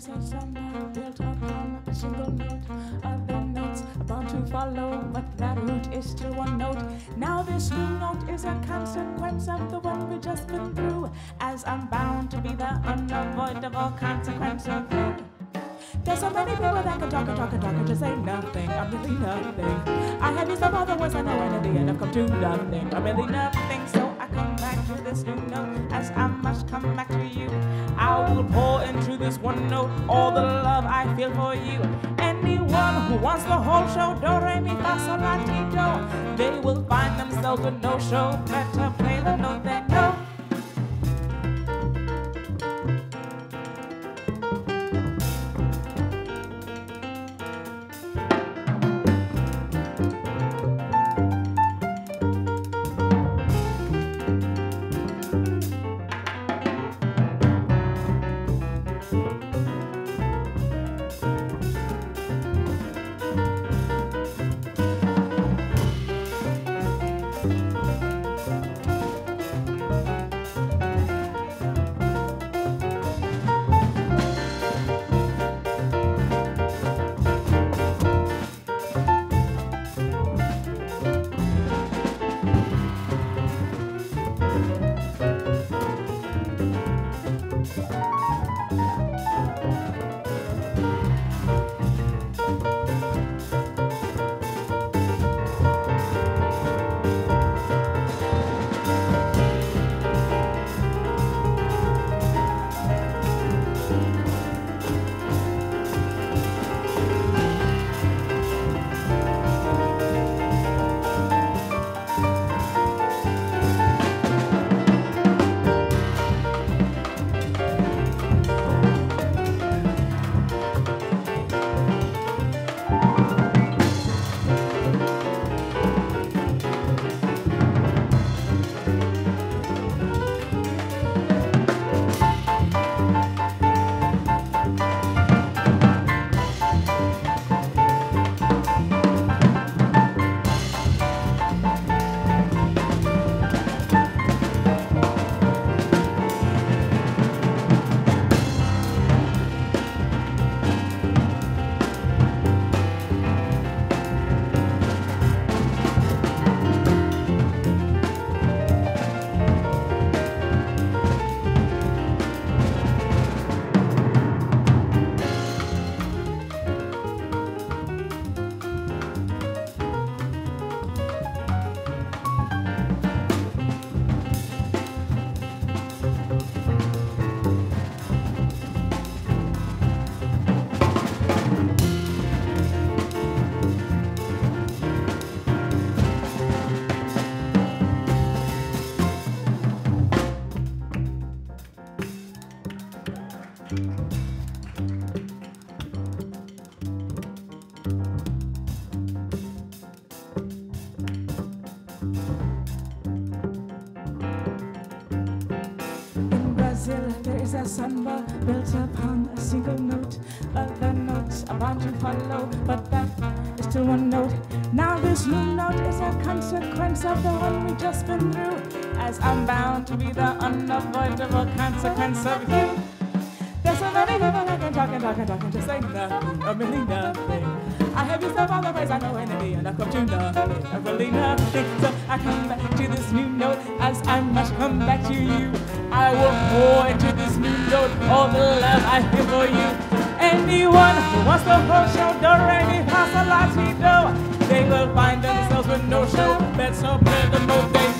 a samba built upon a single note. Other notes are bound to follow, but that root is still one note. Now this new note is a consequence of the one we've just been through, as I'm bound to be the unavoidable consequence of you. There's so many people that can talk and just say nothing. I'm really nothing. I have used up all the words I know, and in the end I've come to nothing. I'm really nothing, so I come back to this new note, as I must come back to you. I will pour into this one note all the love I feel for you. Anyone who wants the whole show, do, re, mi, fa, sol, la, ti, do, they will find themselves with no show. Better play the note they know. There is a samba built upon a single note. Other notes are bound to follow, but that is still one note. Now this new note is a consequence of the one we've just been through, as I'm bound to be the unavoidable consequence of you. There's so many people that can talk and just say nothing, or really nothing. I have used up all the ways I know, and in the end I've come to nothing, or really nothing. So I come back to this new note, as I must come back to you. I will pour into this new note all the love I feel for you. Anyone who wants the whole show, do, re, mi, fa, sol, la, ti, do, they will find themselves with no show. Let's hope they're the note they